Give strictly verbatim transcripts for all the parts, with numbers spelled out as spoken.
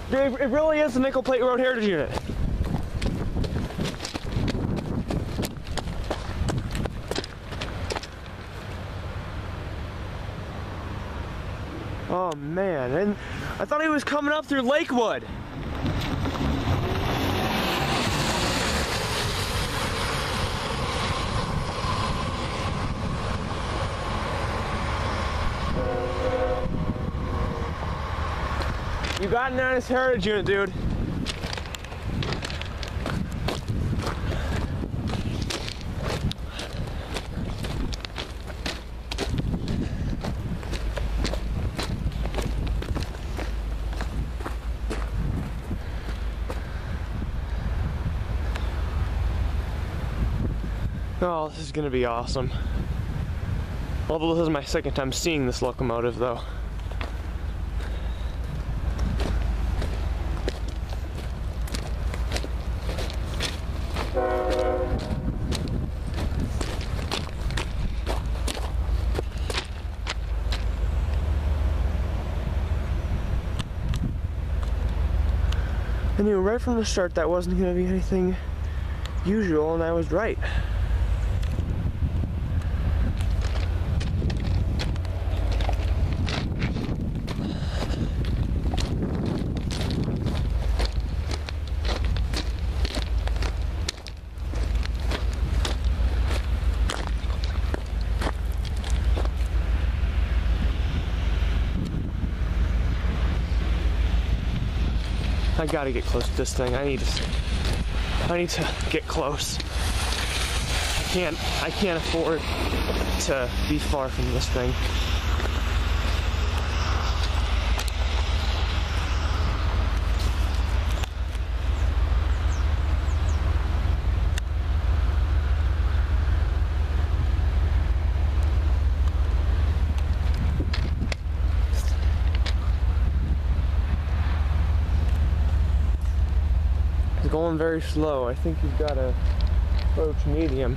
Dude, it really is the Nickel Plate Road Heritage Unit. Oh man, and I thought he was coming up through Lakewood. You got an honest heritage unit, dude. Oh, this is gonna be awesome. Although this is my second time seeing this locomotive, though. I knew right from the start that wasn't going to be anything usual, and I was right. I gotta get close to this thing. I need to. I need to get close. I can't. I can't afford to be far from this thing. Going very slow. I think he's got to approach medium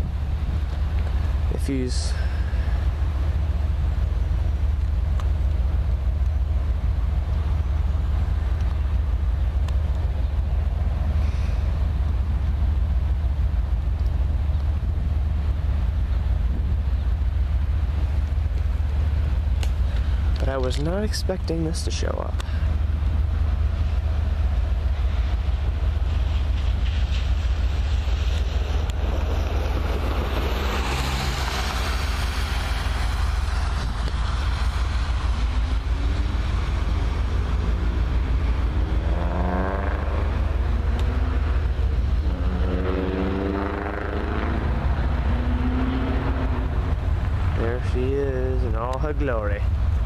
if he's but I was not expecting this to show up. She is in all her glory.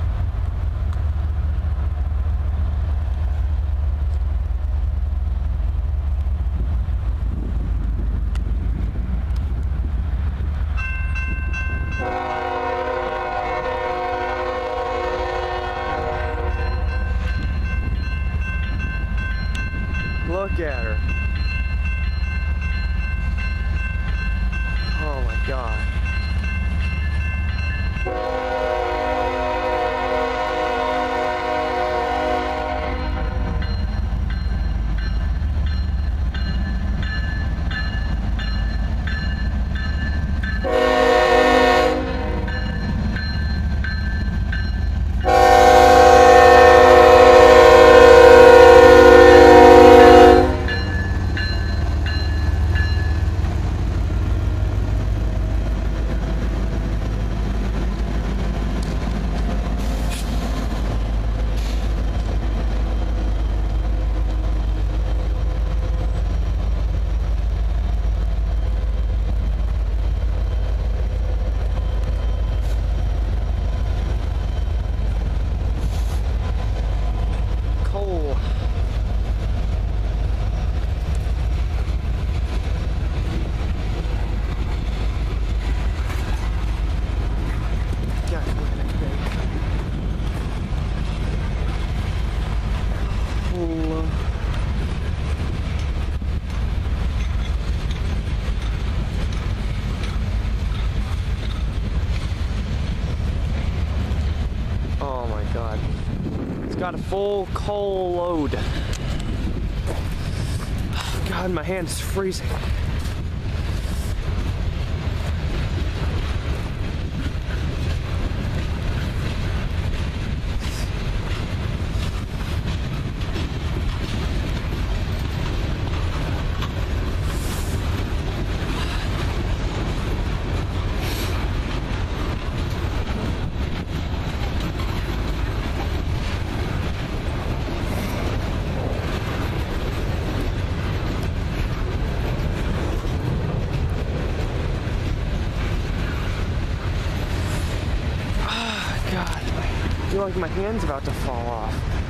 Look at her. Oh my God. got a full coal load. God, my hand's freezing. I feel like my hand's about to fall off.